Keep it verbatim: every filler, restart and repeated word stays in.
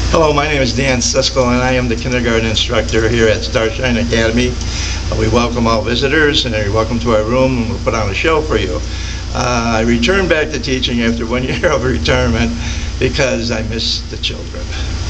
Hello, my name is Dan Ciskal, and I am the kindergarten instructor here at StarShine Academy. Uh, we welcome all visitors, and you're welcome to our room, and we'll put on a show for you. Uh, I returned back to teaching after one year of retirement because I miss the children.